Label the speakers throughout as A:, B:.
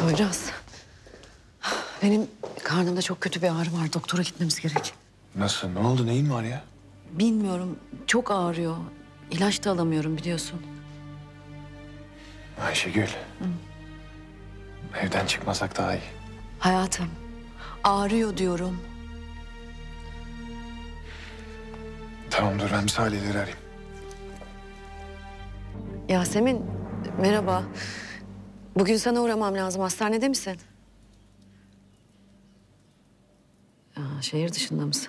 A: Poyraz. Benim karnımda çok kötü bir ağrı var. Doktora gitmemiz gerek.
B: Nasıl? Ne oldu? Neyin var ya?
A: Bilmiyorum. Çok ağrıyor. İlaç da alamıyorum biliyorsun.
B: Ayşegül. Evden çıkmasak daha iyi.
A: Hayatım. Ağrıyor diyorum.
B: Tamam dur ben bir Salih'leri arayayım.
A: Yasemin, merhaba. Bugün sana uğramam lazım. Hastanede misin? Şehir dışında mısın?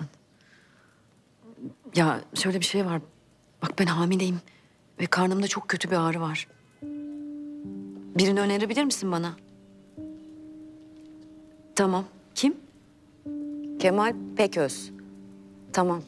A: Ya şöyle bir şey var. Bak ben hamileyim ve karnımda çok kötü bir ağrı var. Birini önerebilir misin bana? Tamam. Kim? Kemal Peköz. Tamam.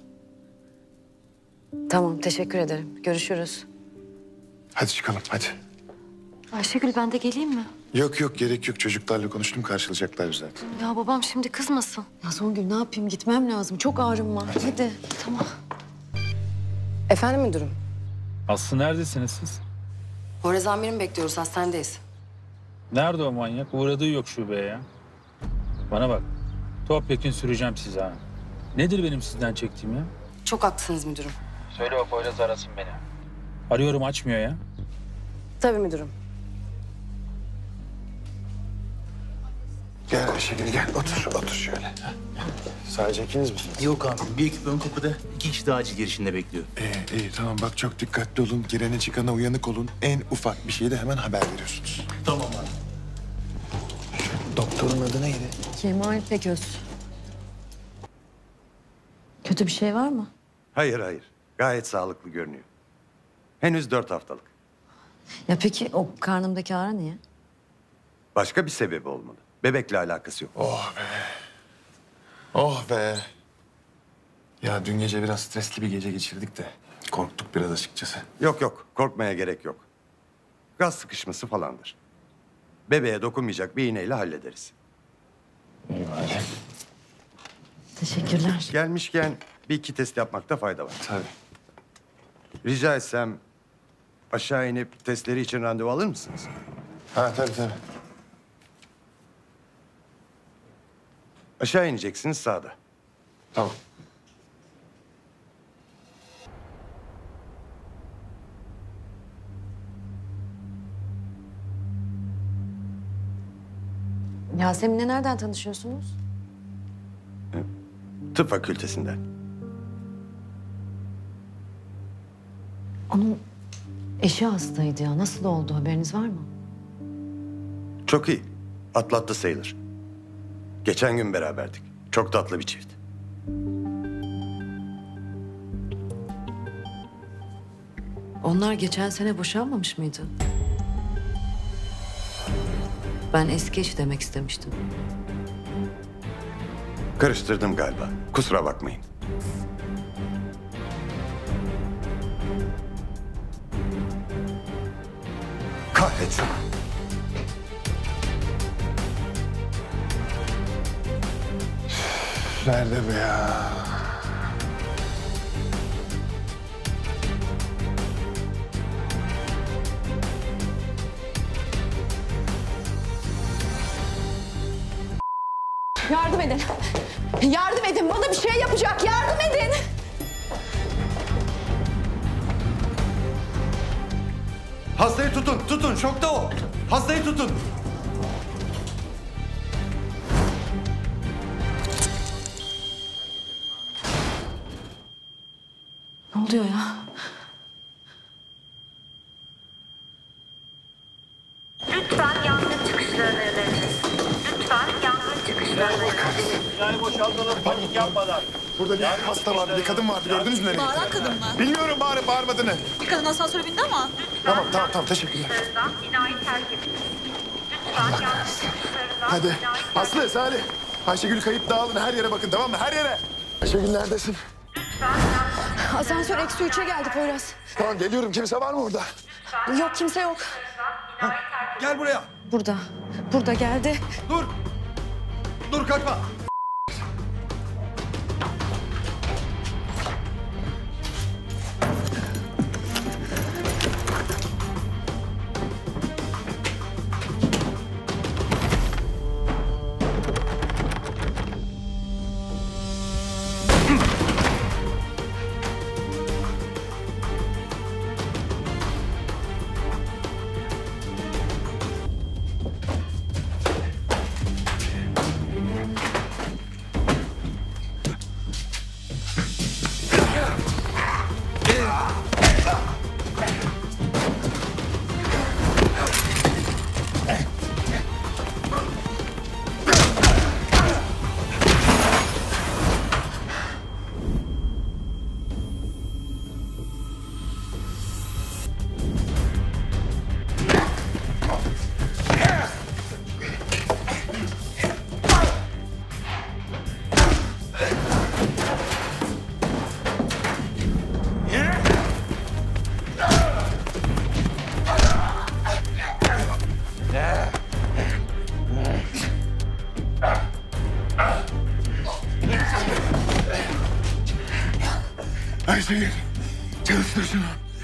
A: Tamam, teşekkür ederim. Görüşürüz.
B: Hadi çıkalım hadi.
A: Ayşegül ben de geleyim mi?
B: Yok yok gerek yok. Çocuklarla konuştum karşılayacaklar zaten.
A: Ya babam şimdi kızmasın. Ya Songül ne yapayım? Gitmem lazım. Çok ağrım var. Hadi. Tamam.
C: Efendim müdürüm?
D: Aslı neredesiniz siz?
C: Horez amirimi bekliyoruz, hastanedeyiz.
D: Nerede o manyak? Uğradığı yok şubeye ya. Bana bak. Topyekun süreceğim size ha. Nedir benim sizden çektiğim ya?
C: Çok haklısınız müdürüm.
D: Söyle o Poyraz arasın beni. Arıyorum açmıyor ya.
C: Tabii müdürüm.
B: Gel Ayşegül gel otur şöyle. Sadece ikiniz misiniz?
E: Yok abi, bir ekip ön kapıda, 2 kişi de acil girişinde bekliyor.
B: İyi tamam bak çok dikkatli olun. Girene çıkana uyanık olun. En ufak bir şeyde hemen haber veriyorsunuz.
E: Tamam abi.
B: Doktorun adı neydi?
A: Kemal Peköz. Kötü bir şey var mı?
F: Hayır. Gayet sağlıklı görünüyor. Henüz 4 haftalık.
A: Ya peki o karnımdaki ağrı niye?
F: Başka bir sebebi olmalı. Bebekle alakası yok.
B: Oh be. Ya dün gece biraz stresli bir gece geçirdik de. Korktuk biraz açıkçası.
F: Yok. Korkmaya gerek yok. Gaz sıkışması falandır. Bebeğe dokunmayacak bir iğneyle hallederiz.
B: İyi bari.
A: Teşekkürler.
F: Gelmişken bir iki test yapmakta fayda var.
B: Tabii.
F: Rica etsem aşağı inip testleri için randevu alır mısınız?
B: Ha tabii.
F: Aşağı ineceksiniz sağda.
B: Tamam.
A: Yasemin'le nereden tanışıyorsunuz?
F: Tıp fakültesinden.
A: Onun eşi hastaydı ya. Nasıl oldu? Haberiniz var mı?
F: Çok iyi. Atlattı sayılır. Geçen gün beraberdik. Çok tatlı bir çift.
A: Onlar geçen sene boşanmamış mıydı? Ben eski eş demek istemiştim.
F: Karıştırdım galiba. Kusura bakmayın. Kahretsin.
B: Nerede be ya?
G: Yardım edin. Yardım edin. Bana bir şey yapacak. Yardım edin.
F: Hastayı tutun. Şokta o. Hastayı tutun.
A: Ne oluyor ya?
H: Lütfen yangın çıkışlarını öneriniz. Lütfen yangın çıkışlarını öneriniz.
E: Yani boşaltalım, panik yapmadan.
B: Burada bir hasta vardı, bir kadın vardı. Gördünüz mü nereye?
I: Bağıran kadın mı?
B: Bilmiyorum bağırmadığını.
I: Bir kadın asansöre bindi ama.
B: Tamam teşekkürler.
H: Çıkışlarından binayı terk ediniz. Lütfen yangın çıkışlarından
B: Hadi.
H: binayı terk
B: Aslı, Salih. Ayşegül kayıp dağılın. Her yere bakın tamam mı? Her yere. Ayşegül neredesin?
G: Asansör eksi 3'e geldi Poyraz.
B: Tamam geliyorum. Kimse var mı orada?
G: Yok kimse yok.
F: Gel buraya.
G: Burada. Burada geldi.
F: Dur kaçma.
B: Ayşegül, çalıştır şunu.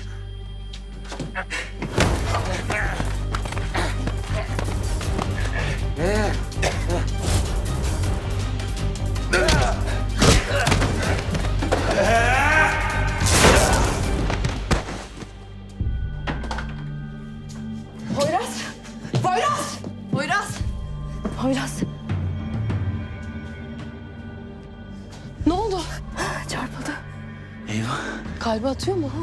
G: Poyraz! Poyraz! Poyraz! Poyraz! Ne oldu? Çarpıldı.
E: Eyvah.
G: Kalbi atıyor mu?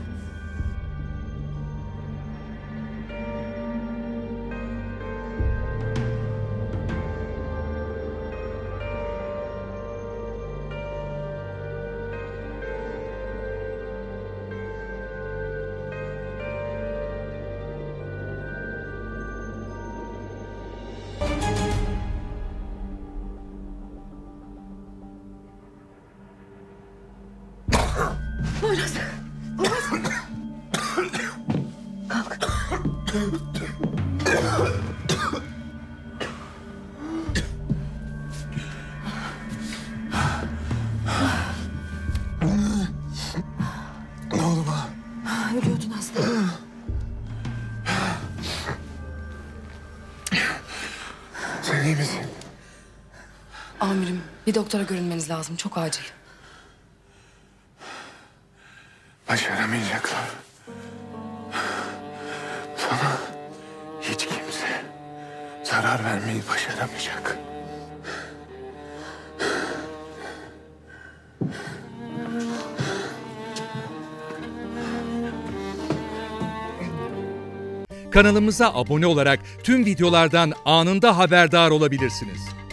G: Poyraz! Poyraz! Kalk.
B: Ne oldu bana?
G: Ölüyordun aslında.
B: Sen iyi misin?
C: Amirim, bir doktora görünmeniz lazım. Çok acil.
B: Başaramayacaklar. Sana hiç kimse zarar vermeyi başaramayacak.
I: Kanalımıza abone olarak tüm videolardan anında haberdar olabilirsiniz.